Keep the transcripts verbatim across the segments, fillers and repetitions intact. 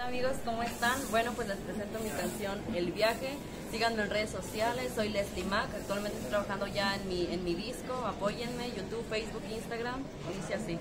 Amigos, ¿cómo están? Bueno, pues les presento mi canción El Viaje. Síganme en redes sociales, soy Leslie Mac. Actualmente estoy trabajando ya en mi, en mi disco. Apóyenme, YouTube, Facebook, Instagram. Dice así.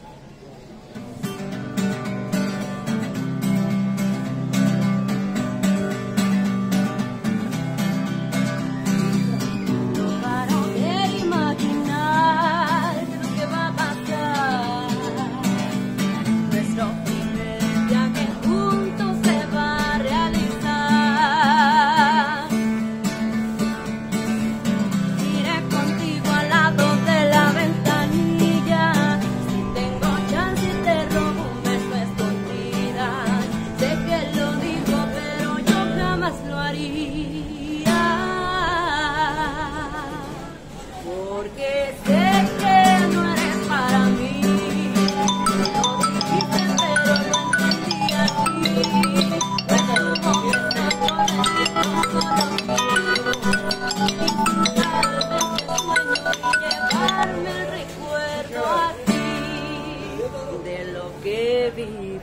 Porque sé que no eres para mí, lo dijiste pero lo entendí así. Pues tu momento con el solo quiero disfrutar de este sueño y llevarme el recuerdo a ti de lo que viví.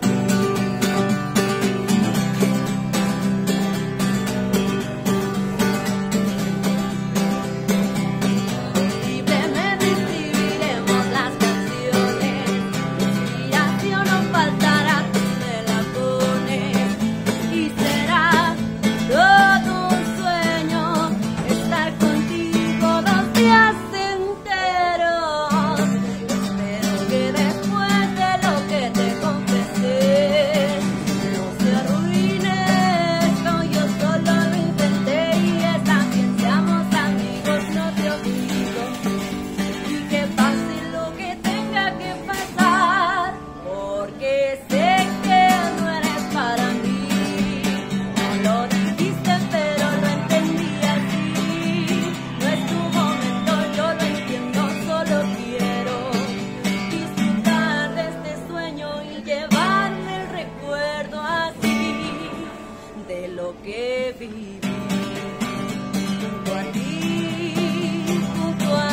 Que viví junto a ti, junto a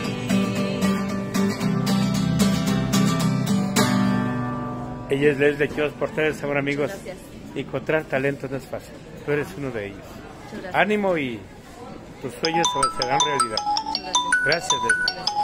ti. Ella es Leslie Quiroz Portales, sabor amigos. Gracias. Encontrar talento no es fácil, tú eres uno de ellos. Gracias. Ánimo y tus sueños serán realidad. Gracias. Gracias, Leslie. Gracias.